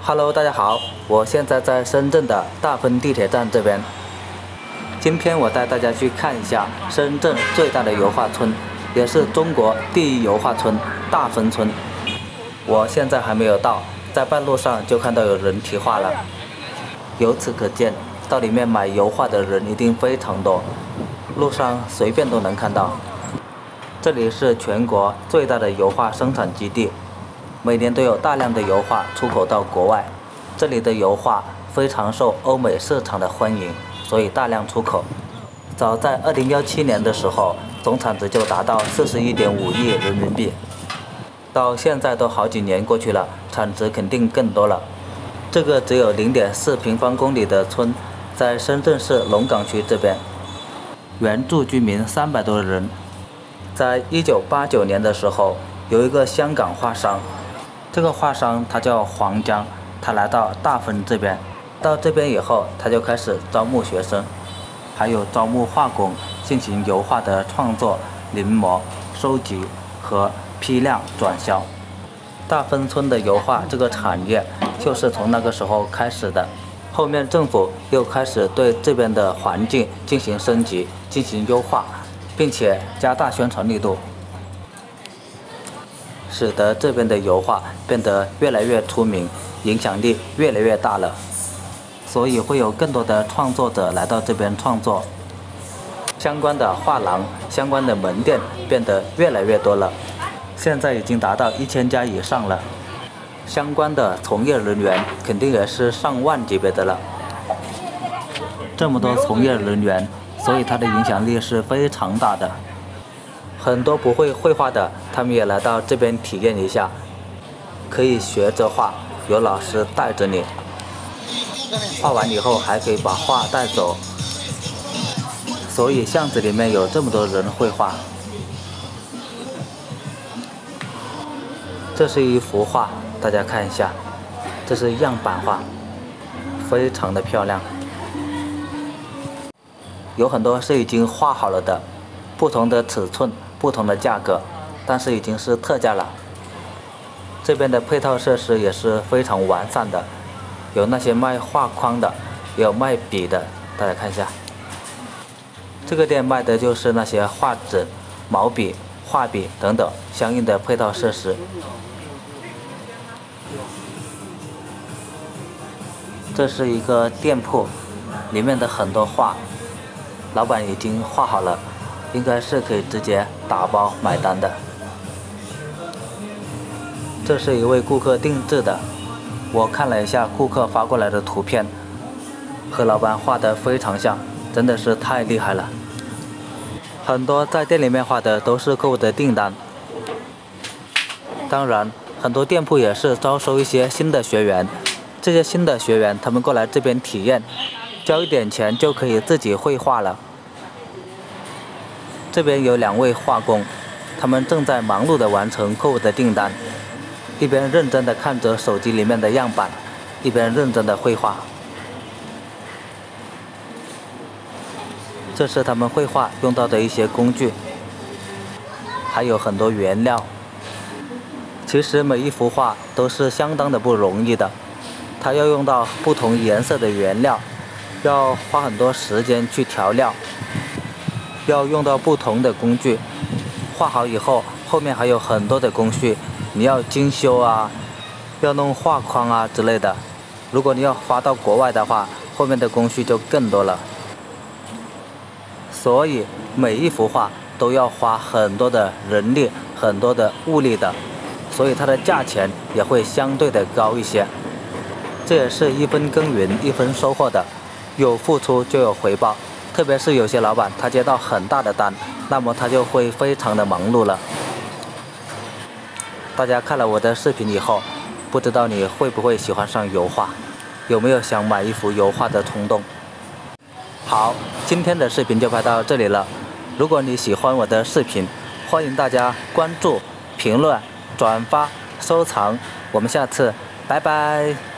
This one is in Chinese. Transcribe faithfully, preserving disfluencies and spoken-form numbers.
Hello， 大家好，我现在在深圳的大丰地铁站这边。今天我带大家去看一下深圳最大的油画村，也是中国第一油画村——大丰村。我现在还没有到，在半路上就看到有人题画了。由此可见，到里面买油画的人一定非常多，路上随便都能看到。这里是全国最大的油画生产基地。每年都有大量的油画出口到国外，这里的油画非常受欧美市场的欢迎，所以大量出口。早在二零一七年的时候，总产值就达到四十一点五亿人民币。到现在都好几年过去了，产值肯定更多了。这个只有零点四平方公里的村，在深圳市龙岗区这边，原住居民三百多人。在一九八九年的时候，有一个香港画商。这个画商他叫黄江，他来到大丰这边，到这边以后，他就开始招募学生，还有招募画工，进行油画的创作、临摹、收集和批量转销。大丰村的油画这个产业就是从那个时候开始的。后面政府又开始对这边的环境进行升级、进行优化，并且加大宣传力度，使得这边的油画变得越来越出名，影响力越来越大了。所以会有更多的创作者来到这边创作，相关的画廊、相关的门店变得越来越多了，现在已经达到一千家以上了。相关的从业人员肯定也是上万级别的了。这么多从业人员，所以它的影响力是非常大的。很多不会绘画的，他们也来到这边体验一下，可以学着画，有老师带着你，画完以后还可以把画带走。所以巷子里面有这么多人绘画。这是一幅画，大家看一下，这是样板画，非常的漂亮。有很多是已经画好了的，不同的尺寸。不同的价格，但是已经是特价了。这边的配套设施也是非常完善的，有那些卖画框的，也有卖笔的，大家看一下。这个店卖的就是那些画纸、毛笔、画笔等等相应的配套设施。这是一个店铺，里面的很多画，老板已经画好了。应该是可以直接打包买单的。这是一位顾客定制的，我看了一下顾客发过来的图片，和老板画的非常像，真的是太厉害了。很多在店里面画的都是客户的订单。当然，很多店铺也是招收一些新的学员，这些新的学员他们过来这边体验，交一点钱就可以自己绘画了。这边有两位画工，他们正在忙碌地完成客户的订单，一边认真地看着手机里面的样板，一边认真地绘画。这是他们绘画用到的一些工具，还有很多原料。其实每一幅画都是相当的不容易的，它要用到不同颜色的原料，要花很多时间去调料。要用到不同的工具，画好以后，后面还有很多的工序，你要精修啊，要弄画框啊之类的。如果你要发到国外的话，后面的工序就更多了。所以每一幅画都要花很多的人力、很多的物力的，所以它的价钱也会相对的高一些。这也是一分耕耘一分收获的，有付出就有回报。特别是有些老板他接到很大的单，那么他就会非常的忙碌了。大家看了我的视频以后，不知道你会不会喜欢上油画，有没有想买一幅油画的冲动？好，今天的视频就拍到这里了。如果你喜欢我的视频，欢迎大家关注、评论、转发、收藏。我们下次拜拜。